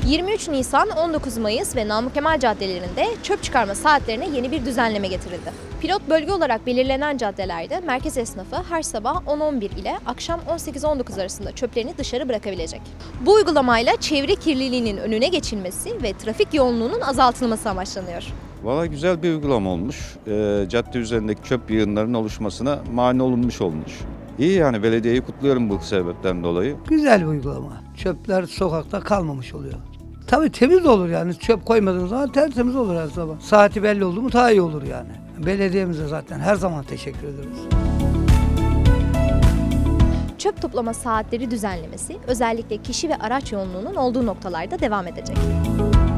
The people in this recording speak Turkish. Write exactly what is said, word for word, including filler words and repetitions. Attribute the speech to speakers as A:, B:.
A: yirmi üç Nisan, on dokuz Mayıs ve Namık Kemal caddelerinde çöp çıkarma saatlerine yeni bir düzenleme getirildi. Pilot bölge olarak belirlenen caddelerde merkez esnafı her sabah on on bir ile akşam on sekiz on dokuz arasında çöplerini dışarı bırakabilecek. Bu uygulamayla çevre kirliliğinin önüne geçilmesi ve trafik yoğunluğunun azaltılması amaçlanıyor.
B: Valla güzel bir uygulama olmuş. E, cadde üzerindeki çöp yığınlarının oluşmasına mani olunmuş olmuş. İyi yani, belediyeyi kutluyorum bu sebepten dolayı.
C: Güzel bir uygulama. Çöpler sokakta kalmamış oluyor. Tabii temiz olur yani, çöp koymadığınız zaman tertemiz olur her sabah. Saati belli oldu mu daha iyi olur yani. Belediyemize zaten her zaman teşekkür ederiz.
A: Çöp toplama saatleri düzenlemesi özellikle kişi ve araç yoğunluğunun olduğu noktalarda devam edecek.